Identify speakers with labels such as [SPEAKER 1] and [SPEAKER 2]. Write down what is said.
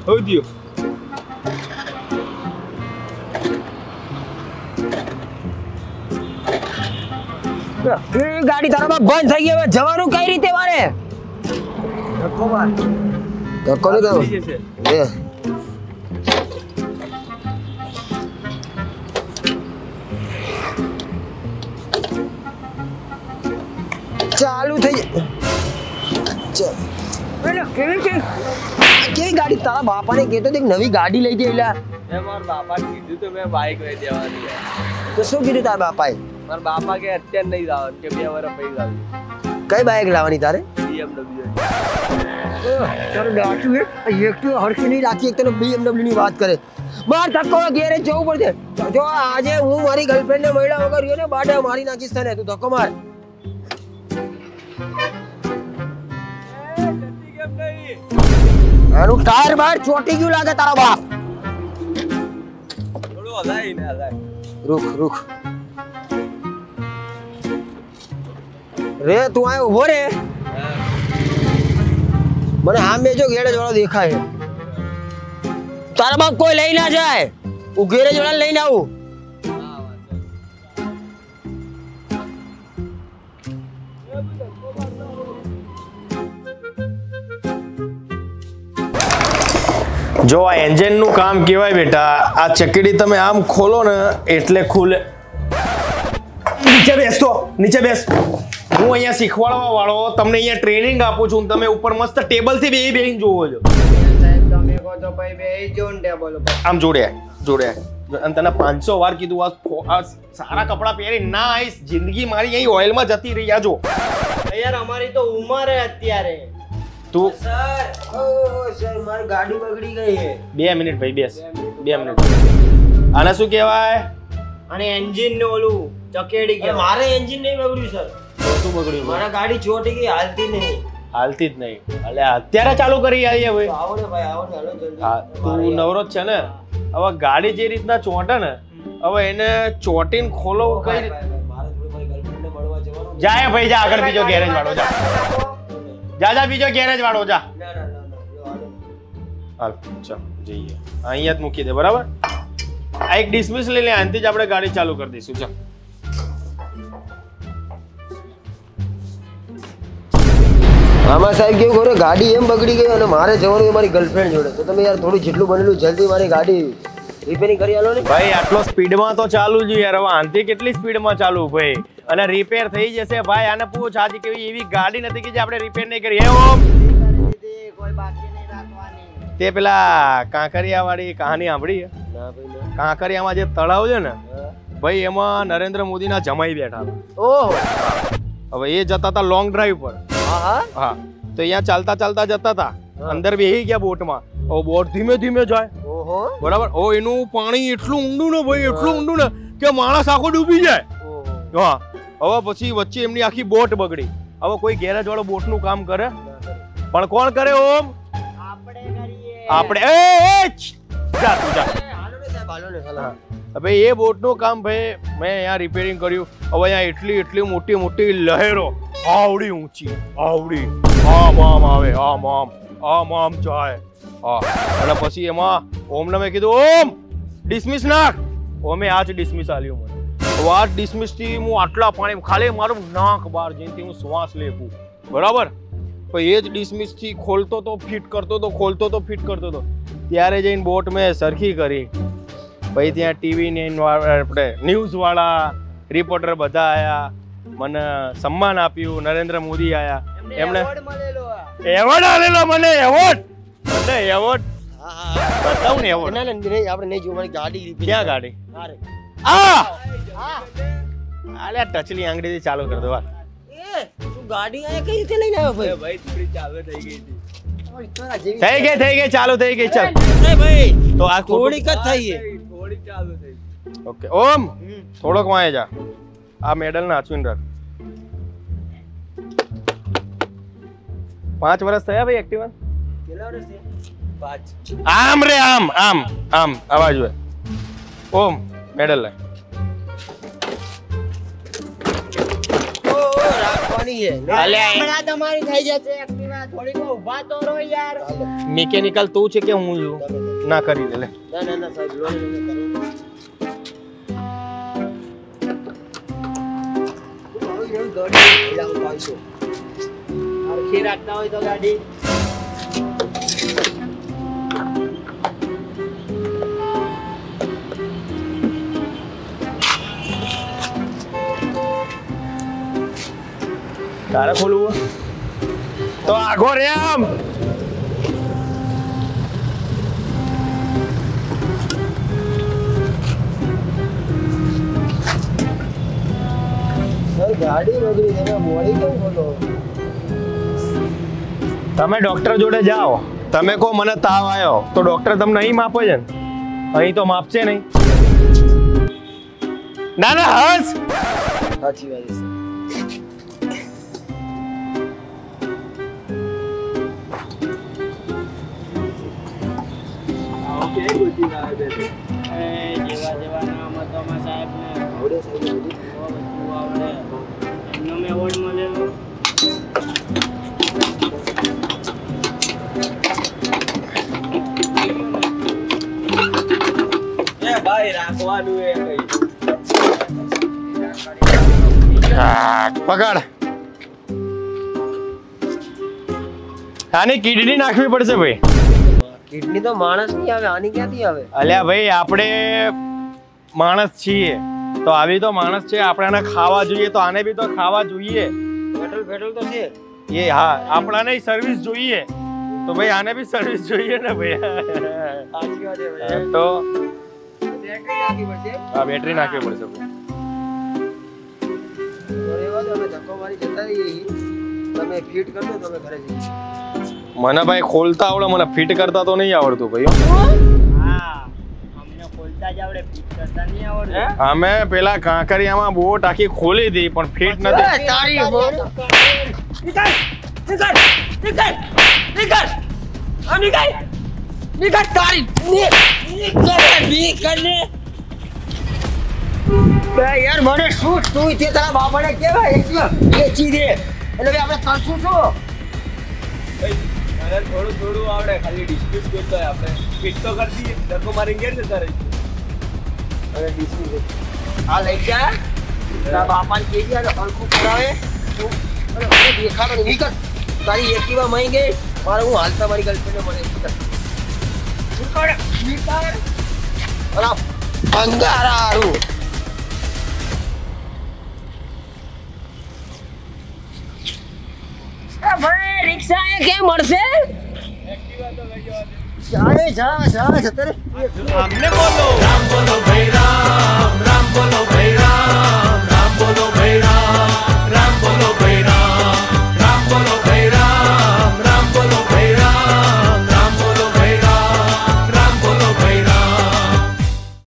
[SPEAKER 1] हो दियो
[SPEAKER 2] ગાડી તારામાં બંધ થઈ ગઈ હવે જવાનું કઈ રીતે મારે ધક્કો માર ધક્કો ન દો એ ચાલુ થઈ કેવી ગાડી તારા બાપાને કહેતો એક નવી ગાડી લઈ દે એટલે
[SPEAKER 1] મારા બાપા કીધું તો મેં બાઈક લઈ દેવાની
[SPEAKER 2] તો શું કીધું તારા બાપાએ
[SPEAKER 1] મારા બાપા કે અત્યારે નહીં લાવવાનું કે 2 વર્ષ પછી લાવજો
[SPEAKER 2] કઈ બાઈક લાવવાની તારે
[SPEAKER 1] BMW
[SPEAKER 2] તારે ગાટું એક તો હરખી નહીં રાખી એક તને BMW ની વાત કરે માર ધક્કો ઘેરે જવું પડશે જો આજે હું મારી ગર્લફ્રેન્ડ ને મળ્યા વગર રહ્યો ને બાડા મારી નાખીશ તને તું ધક્કો માર આનું ટાયર બહાર ચોટી ગયું લાગે તારા બાપ
[SPEAKER 1] થોડું હલાય ને હલાય
[SPEAKER 2] રૂખ રે તું આય ઉભો રે મને આમે જો ગેરેજ વાળો દેખાય તારા બાપ કોઈ લઈ ના જાય હું ગેરેજ વાળા લઈને આવું
[SPEAKER 3] જો આ એન્જિન નું કામ કેવાય બેટા આ ચકડી તમે આમ ખોલો ને એટલે ખુલે નીચે બેસ હું અહીંયા શીખવાડવા વાળો તમને અહીંયા ટ્રેનિંગ આપું છું તમે ઉપર મસ્ત ટેબલ થી બેહીને જોવો છો
[SPEAKER 2] સાહેબ તમે કહો તો ભાઈ બેહી જો ને ટેબલ ઉપર
[SPEAKER 3] આમ જોડ્યા અને તને 500 વાર કીધું આ સારા કપડા પહેરી ના આઈસ જિંદગી મારી અહીં ઓઇલમાં જતી રહી આ જો
[SPEAKER 2] યાર અમારી તો ઉંમર હે અત્યારે
[SPEAKER 3] તું
[SPEAKER 2] સર ઓ સર મારી ગાડી બગડી ગઈ છે
[SPEAKER 3] 2 મિનિટ ભાઈ બેસ 2 મિનિટ આને શું કહેવાય
[SPEAKER 2] અને એન્જિન ને ઓલું ચકેડી કે મારે એન્જિન નહીં બગડ્યું સર
[SPEAKER 3] શું બગડ્યું
[SPEAKER 2] મારા ગાડી ચોટી ગઈ હાલતી નહીં
[SPEAKER 3] હાલતી જ નહીં એટલે અત્યારે ચાલુ કરી આવીએ ભાઈ
[SPEAKER 2] આવો ને ભાઈ આવો ને હાલો જલ્દી
[SPEAKER 3] હા તું નવરો જ છે ને હવે ગાડી જે રીતના ચોંટે ને હવે એને ચોટીને ખોલો કઈ રીતે
[SPEAKER 2] મારે થોડી મારી ગર્લફ્રેન્ડ ને મળવા જવાનું
[SPEAKER 3] જાય ભાઈ જા આગળ બીજો ગેરેજ વાળો જા બીજો ગેરેજ વાળો જા હાલ ચાલ જઈએ અહીંયા જ મૂકી દે બરાબર આ એક ડિસમિસ લઈ લે આનથી જ આપણે ગાડી ચાલુ કરી દઈશું ચાલ
[SPEAKER 2] આમાં સાહેબ કેવું કરે ગાડી એમ બગડી ગઈ અને મારે જવાનું મારી ગર્લફ્રેન્ડ જોડે તો તમે યાર થોડું જેટલું બનેલું જલ્દી મારી ગાડી રિપેરિંગ કરી આલો ને
[SPEAKER 3] ભાઈ આટલો સ્પીડમાં તો ચાલુ જ યાર હવે આનથી કેટલી સ્પીડમાં ચાલુ ભાઈ અને રિપેર થઈ જશે ભાઈ આને પૂછ આજે કેવી એવી ગાડી નથી કે જે આપણે રિપેર નહીં કરી હે ઓમ
[SPEAKER 2] કોઈ બાકી નહીં રાખવાની
[SPEAKER 3] તે પેલા કાંકરિયા વાળી કહાની સાંભળી
[SPEAKER 2] ના ભાઈ
[SPEAKER 3] કાંકરિયામાં જે તળાવ છે ને ભાઈ એમાં નરેન્દ્ર મોદીના જમાઈ બેઠા
[SPEAKER 2] ઓહો
[SPEAKER 3] હવે એ જતા હતા લોંગ ડ્રાઈવ પર
[SPEAKER 2] હા
[SPEAKER 3] હા તો અહીંયા ચાલતા જતા હતા અંદર બેહી ગયા બોટમાં હવે બોટ ધીમે ધીમે જાય
[SPEAKER 2] ઓહો
[SPEAKER 3] બરાબર ઓ એનું પાણી એટલું ઊંડું ને ભાઈ એટલું ઊંડું ને કે માણસ આખો ડૂબી જાય હા હવે પછી વચ્ચે એમની આખી બોટ બગડી હવે કોઈ ગેરેજ વાળો બોટનું કામ કરે પણ કોણ કરે ઓમ આપણે એ જા તું જા ભાઈ એ બોટનું કામ ભાઈ મેં અહીંયા રિપેરિંગ કર્યું હવે અહીંયા એટલી મોટી લહેરો આવડી ઊંચી આવડી આમ આવે આમ જાય હા અને પછી એમાં ઓમને મેં કીધું ઓમ ડિસમિસ નાખ ઓમે આ જ ડિસમિસ આલ્યું મને હવે આ ડિસમિસ થી હું આટલા પાણી ખાલી મારું નાક બહાર જઈને હું શ્વાસ લેવું બરાબર પછી એ જ ડિસમિસ થી ખોલતો તો ફિટ કરતો તો ત્યારે જઈને બોટ મેં સરખી કરી પછી ત્યાં ટીવી ને આપણે ન્યૂઝ વાળા રિપોર્ટર બધા આયા મને સન્માન આપ્યું નરેન્દ્ર મોદી આયા એમણે એવોર્ડ આલેલો મને એવોર્ડ બતાવું ને એવોર્ડ
[SPEAKER 2] આપણે નહીં જોવાની ગાડી
[SPEAKER 3] ક્યાં ગાડી આલે ટચલી આંગળીથી ચાલુ કર દો
[SPEAKER 2] તું ગાડી આયા કઈ રીતે લઈને આવ્યો ભાઈ
[SPEAKER 1] થોડી ચાલુ થઈ ગઈ હતી
[SPEAKER 3] થઈ ગઈ ચાલુ થઈ ગઈ ચાલ
[SPEAKER 2] ભાઈ
[SPEAKER 3] તો આ
[SPEAKER 2] થોડીક જ થઈ
[SPEAKER 1] થોડી ચાલુ થઈ
[SPEAKER 3] ઓકે ઓમ થોડોક વાંચે જા આ મેડલ નાચવીને રાખ 5 વર્ષ થયા ભાઈ એક્ટિવા
[SPEAKER 2] કેટલા વર્ષ થયા 5
[SPEAKER 3] આમ રે આમ અવાજ હોય ઓમ મેડલ લે
[SPEAKER 2] રાખવાની છે અલ્યા હમણાં તમારી થઈ જશે એક્ટિવા થોડીક વાર ઊભા તો રહો યાર.
[SPEAKER 3] મિકેનિકલ તું છે કે હું છું? ના કરી દે લે.
[SPEAKER 2] ના સાહેબ લો હરખી રાખતા હોય તો ગાડી
[SPEAKER 3] તારે ખોલવું તો આગો રે આમ.
[SPEAKER 2] ગાડી બગડી તમે મોડી કેમ બોલો?
[SPEAKER 3] તમે ડોક્ટર જોડે જાઓ, તમે કહો મને તાવ આવ્યો તો ડોક્ટર તમને અહીં માપે છે ને, અહીં તો માપશે નહીં. ના ના હસ.
[SPEAKER 2] સાચી વાત છે.
[SPEAKER 4] જેવા નામ હતો માં સાહેબ ને
[SPEAKER 2] આવડે સાહેબ
[SPEAKER 4] આવડે એમનો મેં એવોર્ડ મળેલો.
[SPEAKER 1] એ ભાઈ રાખવાનું એ કઈ
[SPEAKER 3] પકડ. આની કિડની નાખવી પડશે ભાઈ.
[SPEAKER 2] કિડની તો માણસ ની આવે, આની ક્યાંથી આવે?
[SPEAKER 3] અલ્યા ભાઈ આપણે માણસ છીએ તો આવી તો માણસ છે, આપણે આને ખાવા જોઈએ તો આને બી તો ખાવા જોઈએ.
[SPEAKER 2] પેટ્રોલ તો છે.
[SPEAKER 3] એ હા, આપણાને સર્વિસ જોઈએ તો ભાઈ આને બી સર્વિસ જોઈએ ને ભાઈ.
[SPEAKER 2] સાચી વાત છે ભાઈ.
[SPEAKER 3] તો
[SPEAKER 2] બેટરી નાખવી પડશે.
[SPEAKER 3] આ બેટરી નાખવી પડશે ભાઈ.
[SPEAKER 2] તો એવા દો, અમે ધક્કો મારી જતા રહીએ. તમે ફિટ કરી દો, તમે ઘરે જઈએ.
[SPEAKER 3] મને ભાઈ ખોલતા આવડે, મને ફિટ કરતા તો નહીં આવડતું ભાઈ.
[SPEAKER 4] હા અમને ખોલતા જ આવડે, ફિટ કરતા નહીં આવડે.
[SPEAKER 3] અમે પેલા કાંકરિયામાં બોટ આખી ખોલી હતી પણ ફિટ નથી.
[SPEAKER 2] તારી બોલ. યાર મને શું તું તે તારા બાપાને કેવાય વેચી દે એટલે ભાઈ આપણે કરશું શું?
[SPEAKER 1] અરે થોડું આવડે, ખાલી ડિસ્પ્યુટ કરતો હોય આપણે ફિટ તો કરી દઈએ, ધક્કો મારીને ઘેર જતા રહીશું.
[SPEAKER 2] અરે ડીસી આ લઈ જા તારા બાપાને કેજી આ હલકું કરાવે તું અને મને દેખાડો નહીં કર. તારી એક્ટિવા મહી ગઈ મારે હું હાલતા મારી ગર્લફ્રેન્ડને મળે નીકળ અરે અંગારા હારું
[SPEAKER 4] ભાઈ રિક્ષા એ કેમ મળશે?
[SPEAKER 2] જા જતરે
[SPEAKER 3] અમને બોલો રામ બોલો ભાઈ રામ, રામ બોલો ભાઈ રામ.